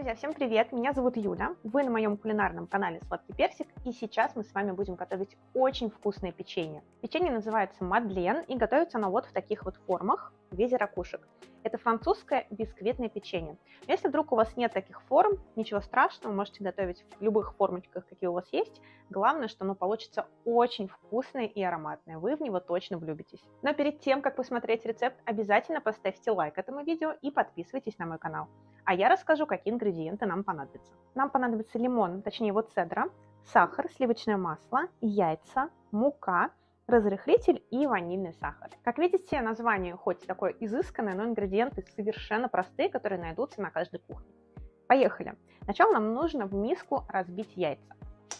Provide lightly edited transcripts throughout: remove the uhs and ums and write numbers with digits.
Друзья, всем привет! Меня зовут Юля, вы на моем кулинарном канале Сладкий Персик, и сейчас мы с вами будем готовить очень вкусное печенье. Печенье называется мадлен, и готовится оно вот в таких вот формах в виде ракушек. Это французское бисквитное печенье. Если вдруг у вас нет таких форм, ничего страшного, можете готовить в любых формочках, какие у вас есть. Главное, что оно получится очень вкусное и ароматное, вы в него точно влюбитесь. Но перед тем, как посмотреть рецепт, обязательно поставьте лайк этому видео и подписывайтесь на мой канал. А я расскажу, какие ингредиенты нам понадобятся. Нам понадобится лимон, точнее его цедра, сахар, сливочное масло, яйца, мука, разрыхлитель и ванильный сахар. Как видите, название хоть такое изысканное, но ингредиенты совершенно простые, которые найдутся на каждой кухне. Поехали! Сначала нам нужно в миску разбить яйца.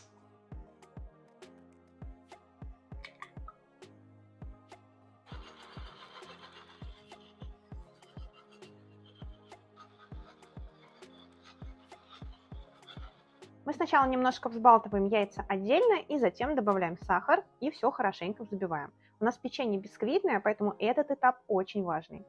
Мы сначала немножко взбалтываем яйца отдельно и затем добавляем сахар и все хорошенько взбиваем. У нас печенье бисквитное, поэтому этот этап очень важный.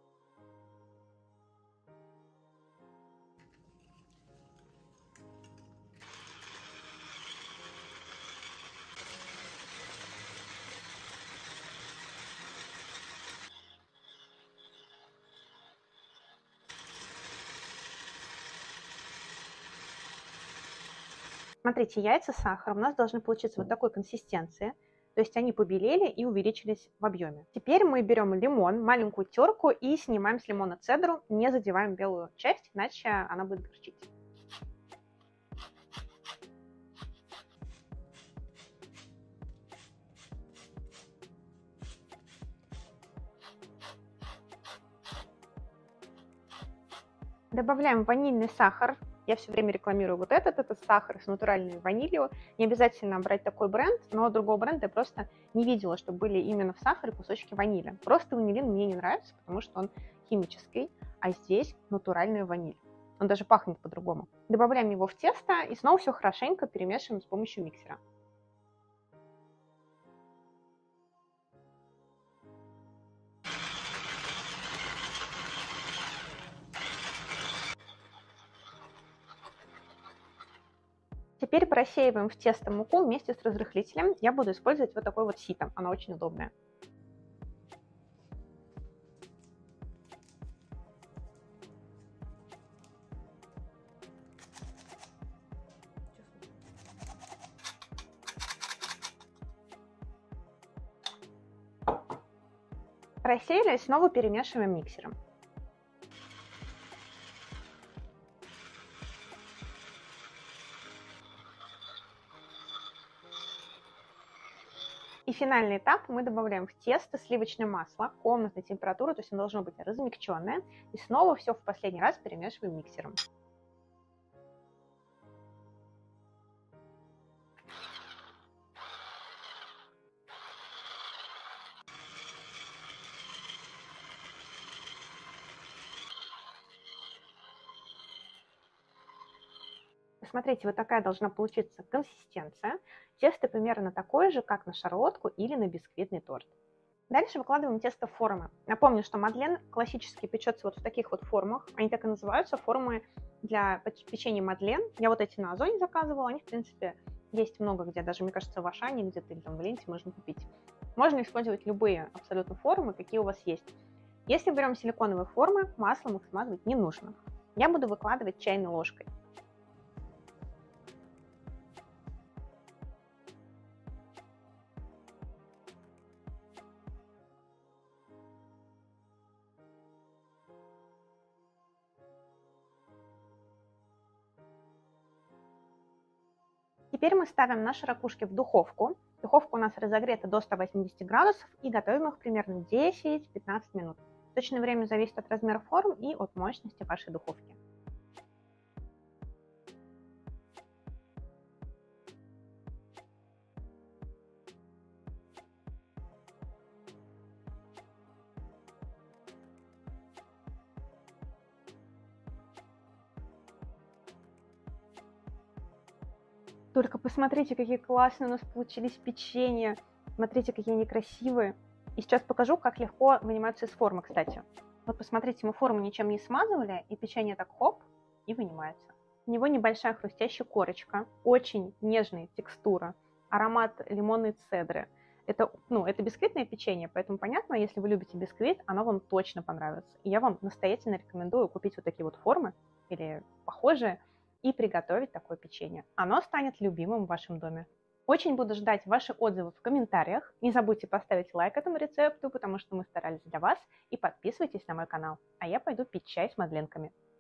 Смотрите, яйца с сахаром у нас должны получиться вот такой консистенции, то есть они побелели и увеличились в объеме. Теперь мы берем лимон, маленькую терку и снимаем с лимона цедру, не задеваем белую часть, иначе она будет горчить. Добавляем ванильный сахар. Я все время рекламирую вот этот сахар с натуральной ванилью. Не обязательно брать такой бренд, но другого бренда я просто не видела, чтобы были именно в сахаре кусочки ванили. Просто ванилин мне не нравится, потому что он химический, а здесь натуральная ваниль. Он даже пахнет по-другому. Добавляем его в тесто и снова все хорошенько перемешиваем с помощью миксера. Теперь просеиваем в тесто муку вместе с разрыхлителем. Я буду использовать вот такой вот сито, оно очень удобное. Просеяли, снова перемешиваем миксером. И финальный этап мы добавляем в тесто сливочное масло комнатной температуры, то есть оно должно быть размягченное. И снова все в последний раз перемешиваем миксером. Смотрите, вот такая должна получиться консистенция. Тесто примерно такое же, как на шарлотку или на бисквитный торт. Дальше выкладываем тесто в формы. Напомню, что мадлен классически печется вот в таких вот формах. Они так и называются, формы для печенья мадлен. Я вот эти на Озоне заказывала. Они, в принципе, есть много где. Даже, мне кажется, в Ашане где-то или там в Ленте можно купить. Можно использовать любые абсолютно формы, какие у вас есть. Если берем силиконовые формы, маслом их смазывать не нужно. Я буду выкладывать чайной ложкой. Теперь мы ставим наши ракушки в духовку. Духовка у нас разогрета до 180 градусов и готовим их примерно 10-15 минут. Точное время зависит от размера форм и от мощности вашей духовки. Только посмотрите, какие классные у нас получились печенья. Смотрите, какие они красивые. И сейчас покажу, как легко вынимаются из формы, кстати. Вот посмотрите, мы форму ничем не смазывали, и печенье так хоп, и вынимается. У него небольшая хрустящая корочка, очень нежная текстура, аромат лимонной цедры. Это бисквитное печенье, поэтому понятно, если вы любите бисквит, оно вам точно понравится. И я вам настоятельно рекомендую купить вот такие вот формы или похожие и приготовить такое печенье. Оно станет любимым в вашем доме. Очень буду ждать ваши отзывы в комментариях. Не забудьте поставить лайк этому рецепту, потому что мы старались для вас. И подписывайтесь на мой канал. А я пойду пить чай с мадленками.